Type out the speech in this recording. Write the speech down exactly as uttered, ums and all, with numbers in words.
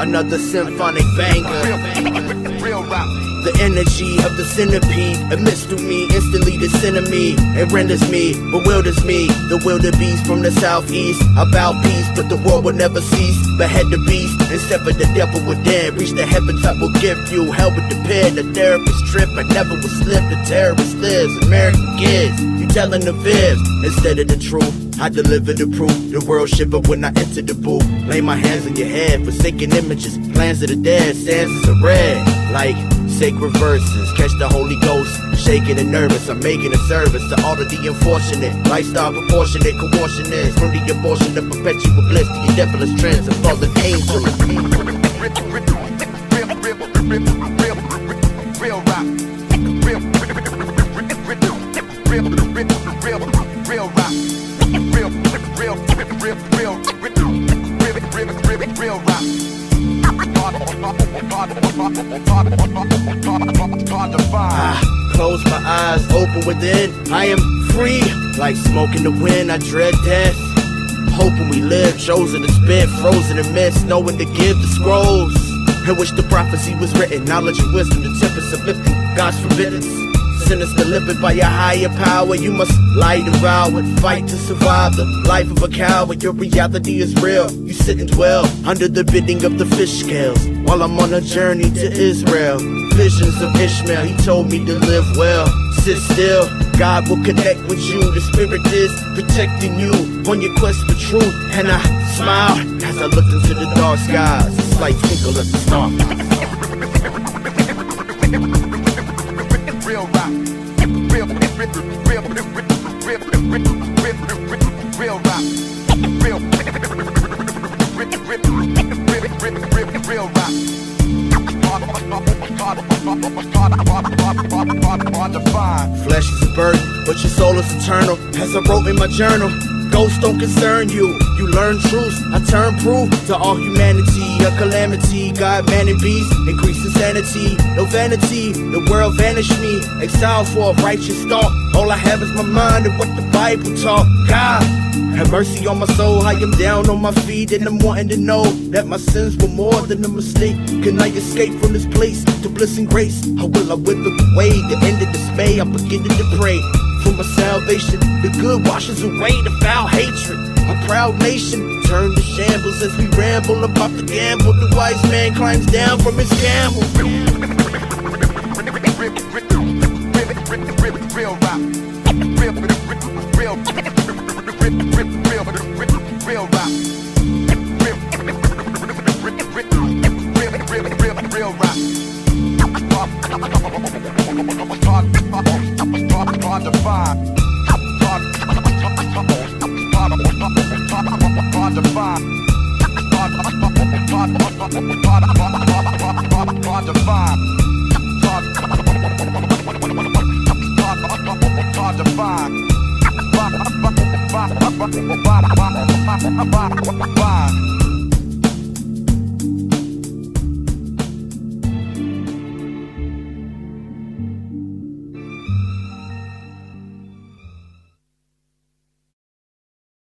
another symphonic banger. Real rap. The energy of the centipede emits through me, instantly the enemy. It renders me, bewilders me. The wildebeest from the southeast, about peace, but the war will never cease. Behead the beast and sever the devil within. Reach the heavens, I will give you. Hell would depend. The therapist trip, I never will slip. The terrorist lives, American kids. You telling the fibs instead of the truth. I deliver the proof. The world shiver when I enter the booth. Lay my hands on your head, forsaken images, plans of the dead, stanzas of red. Like sacred verses, catch the Holy Ghost, shaking and nervous. I'm making a service to all of the unfortunate, lifestyle proportionate, coordinates from the abortion of perpetual bliss to your devilish trends of fallen angels. Real rap. Real, real, real, real rap. Real, real, real, real, real, real rap. I close my eyes, open within. I am free, like smoke in the wind. I dread death, hoping we live. Chosen to spit, frozen in mist, knowing to give the scrolls in which the prophecy was written. Knowledge and wisdom, the tempest uplifting God's forbiddance. Sinners delivered by your higher power. You must lie devour and fight to survive the life of a coward. Your reality is real. You sit and dwell under the bidding of the fish scales while I'm on a journey to Israel. Visions of Ishmael, he told me to live well. Sit still, God will connect with you. The spirit is protecting you on your quest for truth. And I smile as I look into the dark skies. It's like twinkle at the star. Real rap. Real, real, real, real, real, real rap. Real, real, real rap. Flesh is a burden, but your soul is eternal. As I wrote in my journal, ghosts don't concern you. You learn truth, I turn proof to all humanity. A calamity, God, man, and beast. Increase insanity, no vanity. The world vanished me, exiled for a righteous thought. All I have is my mind and what the Bible taught. God, have mercy on my soul. I am down on my feet and I'm wanting to know that my sins were more than a mistake. Can I escape from this place to bliss and grace? Or will I wither away? The end of dismay, I'm beginning to pray for my salvation. The good washes away the foul hatred. A proud nation turn to shambles as we ramble about the gamble. The wise man climbs down from his camel. Real rap.